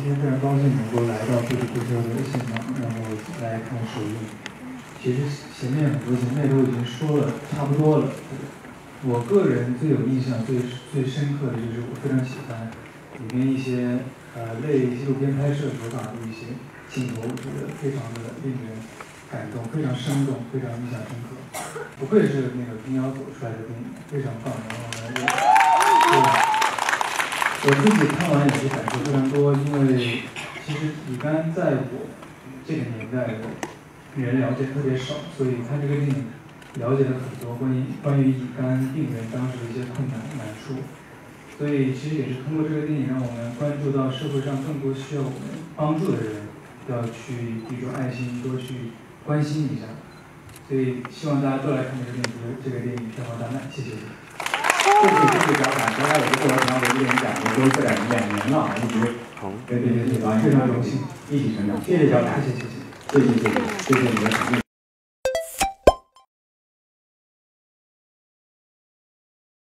天非常高兴能够来到不止不休的现场，然后来看首映。其实前面很多前辈都已经说了差不多了。我个人最有印象、最深刻的就是我非常喜欢里面一些类纪录片拍摄手法的一些镜头，我觉得非常的令人感动，非常生动，非常印象深刻。不愧是那个平遥走出来的电影，非常棒。然后呢，我自己看完也是感触非常多，因为其实李安在我这个年代的人了解特别少，所以看这个电影了解了很多关于乙肝病人当时的一些困难难处。所以其实也是通过这个电影，让我们关注到社会上更多需要我们帮助的人，要去比如说爱心，多去关心一下。所以希望大家都来看这个电影票房大卖，谢谢。 这个表达，原来我就做了长国际电影奖，我都这2年了，一直跟这些导演非常荣幸一起成长。谢谢小凯，谢谢你的肯定。